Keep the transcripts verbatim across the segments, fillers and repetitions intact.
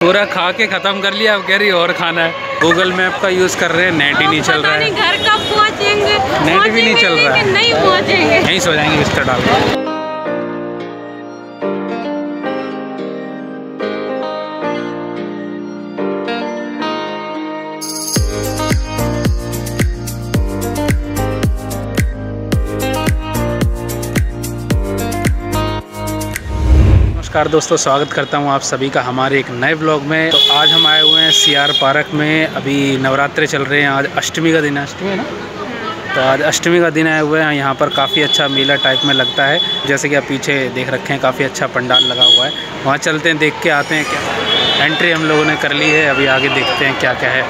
पूरा खा के ख़त्म कर लिया, अब कह रही और खाना है। गूगल मैप का यूज़ कर रहे हैं, नेट ही नहीं चल रहा है। घर कब पहुँचेंगे, नेट भी नहीं चल रहा है, नहीं पहुँचेंगे, यहीं सो जाएंगे बिस्तर डाल के। नमस्कार दोस्तों, स्वागत करता हूं आप सभी का हमारे एक नए ब्लॉग में। तो आज हम आए हुए हैं सीआर पार्क में। अभी नवरात्रे चल रहे हैं, आज अष्टमी का दिन है, अष्टमी है ना, तो आज अष्टमी का दिन आए हुए हैं। यहाँ पर काफ़ी अच्छा मेला टाइप में लगता है, जैसे कि आप पीछे देख रखे हैं, काफ़ी अच्छा पंडाल लगा हुआ है। वहाँ चलते हैं, देख के आते हैं। क्या एंट्री हम लोगों ने कर ली है, अभी आगे देखते हैं क्या क्या है।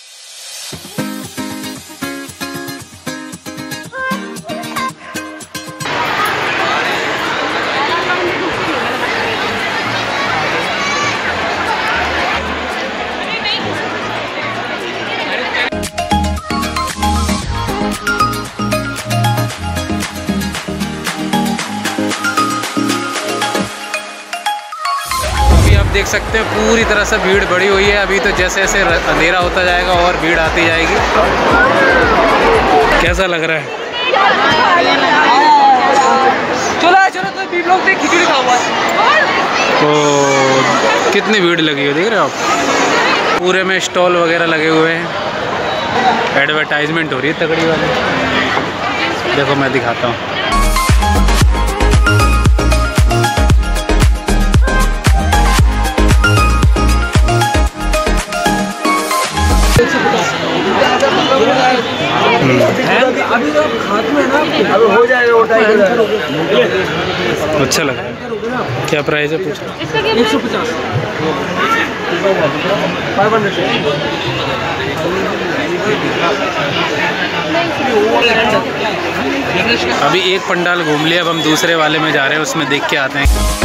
देख सकते हैं पूरी तरह से भीड़ बढ़ी हुई है। अभी तो जैसे जैसे अंधेरा होता जाएगा और भीड़ आती जाएगी। कैसा लग रहा है? चलो चलो तो भी लोग खिचड़ी खा हुआ है। तो कितनी भीड़ लगी है, देख रहे हो आप। पूरे में स्टॉल वगैरह लगे हुए हैं, एडवर्टाइजमेंट हो रही है तगड़ी वाली। देखो मैं दिखाता हूँ। अभी तो खाते में ना, अब हो जाएगा वो टाइम। अच्छा लगा। क्या प्राइस है पूछो? एक सौ पचास। अभी एक पंडाल घूम लिया, अब हम दूसरे वाले में जा रहे हैं, उसमें देख के आते हैं।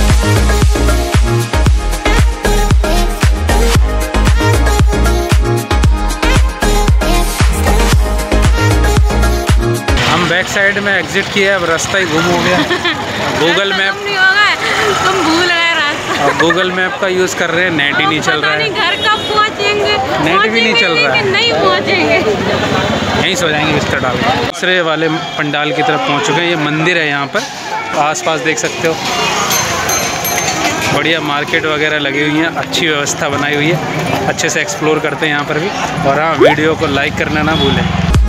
बैक साइड में एग्जिट किया, अब रास्ता ही गुम हो गया। गूगल मैप नहीं होगा, तुम भूल गए रास्ता। अब गूगल मैप का यूज़ कर रहे हैं, नेट ही नहीं चल रहा है। घर कब पहुँचेंगे, नेट भी नहीं चल रहा है, नहीं पहुँचेंगे, यहीं सो जाएंगे बिस्तर डाल के। दूसरे वाले पंडाल की तरफ पहुँच चुके हैं। ये मंदिर है, यहाँ पर आसपास देख सकते हो, बढ़िया मार्केट वगैरह लगी हुई है, अच्छी व्यवस्था बनाई हुई है। अच्छे से एक्सप्लोर करते हैं यहाँ पर भी। और हाँ, वीडियो को लाइक करना ना भूलें।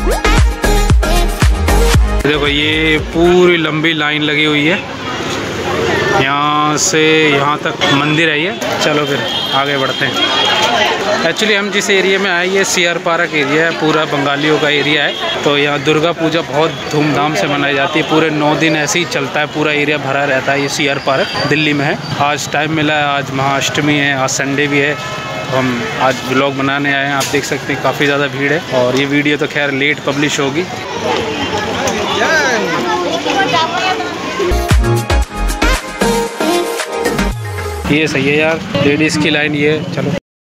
देखो ये पूरी लंबी लाइन लगी हुई है, यहाँ से यहाँ तक मंदिर है ये। चलो फिर आगे बढ़ते हैं। एक्चुअली हम जिस एरिया में आए, ये सीआर पार्क एरिया है, पूरा बंगालियों का एरिया है। तो यहाँ दुर्गा पूजा बहुत धूमधाम से मनाई जाती है, पूरे नौ दिन ऐसे ही चलता है, पूरा एरिया भरा रहता है। ये सीआर पार्क दिल्ली में है। आज टाइम मिला है, आज महाअष्टमी है, आज संडे भी है, तो हम आज व्लॉग बनाने आए हैं। आप देख सकते हैं काफ़ी ज़्यादा भीड़ है, और ये वीडियो तो खैर लेट पब्लिश होगी। ये सही है यार, लेडीज़ की लाइन ये। चलो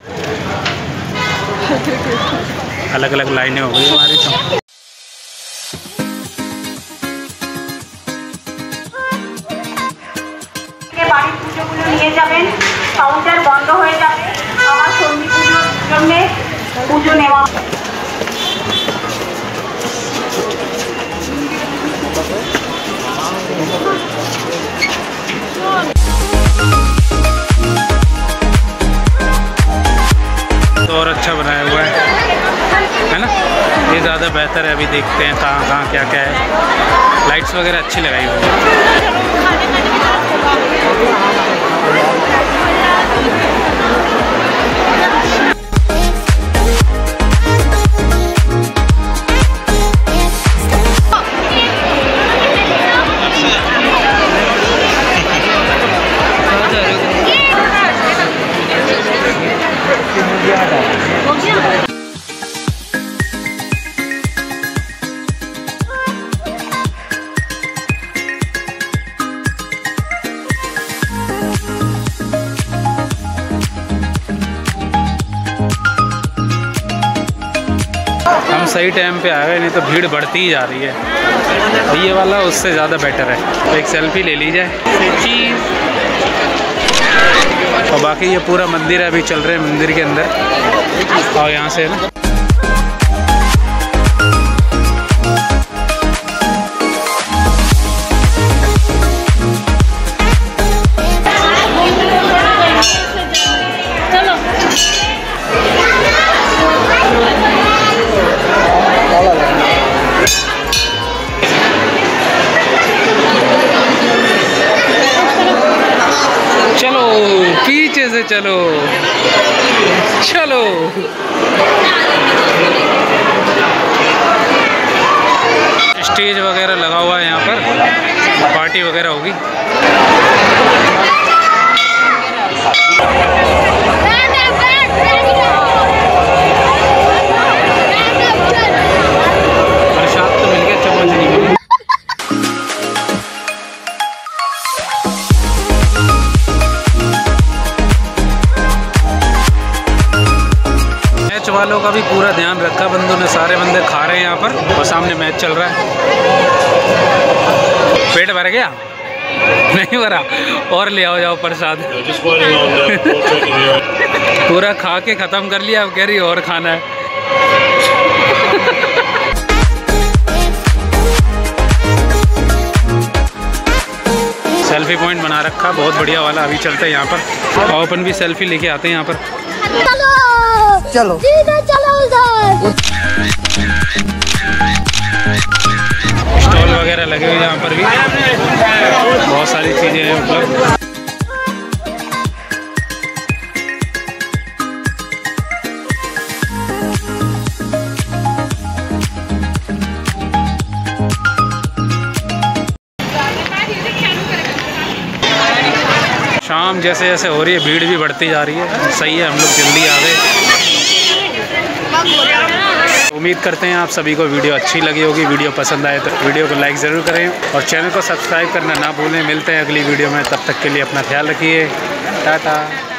अलग अलग लाइनें हो गई हमारी तो। বাড়ি পুজোগুলো নিয়ে যাবেন, কাউন্টার বন্ধ হয়ে যাবে। আমার সন্ধি পুজোর জন্য পুজো নেওয়া। तो और अच्छा बनाया हुआ है, है ना, ये ज़्यादा बेहतर है। अभी देखते हैं कहाँ कहाँ क्या क्या है। लाइट्स वगैरह अच्छी लगाई हुई है। हम सही टाइम पे आ गए, नहीं तो भीड़ बढ़ती ही जा रही है। ये वाला उससे ज़्यादा बेटर है। तो एक सेल्फी ले ली जाए। और बाकी ये पूरा मंदिर है, अभी चल रहे हैं मंदिर के अंदर। और यहाँ से ना पीछे से चलो चलो। स्टेज वगैरह लगा हुआ है यहाँ पर, पार्टी वगैरह होगी। प्रसाद तो मिल गया, चम्मच नहीं मिली। वालों का भी पूरा ध्यान रखा बंदों ने, सारे बंदे खा रहे हैं यहाँ पर और सामने मैच चल रहा है। पेट भर गया? नहीं भरा? और ले आओ जाओ प्रसाद। पूरा खा के ख़त्म कर लिया, अब कह रही और खाना है। सेल्फी पॉइंट बना रखा बहुत बढ़िया वाला, अभी चलते हैं यहाँ पर और अपन भी सेल्फी लेके आते हैं यहाँ पर। चलो चलो स्टॉल वगैरह लगे हुए यहाँ पर भी, बहुत सारी चीज़ें हैं मतलब। शाम जैसे जैसे हो रही है भीड़ भी बढ़ती जा रही है। सही है, हम लोग जल्दी आ गए। उम्मीद करते हैं आप सभी को वीडियो अच्छी लगी होगी। वीडियो पसंद आए तो वीडियो को लाइक ज़रूर करें और चैनल को सब्सक्राइब करना ना भूलें। मिलते हैं अगली वीडियो में, तब तक के लिए अपना ख्याल रखिए। टाटा।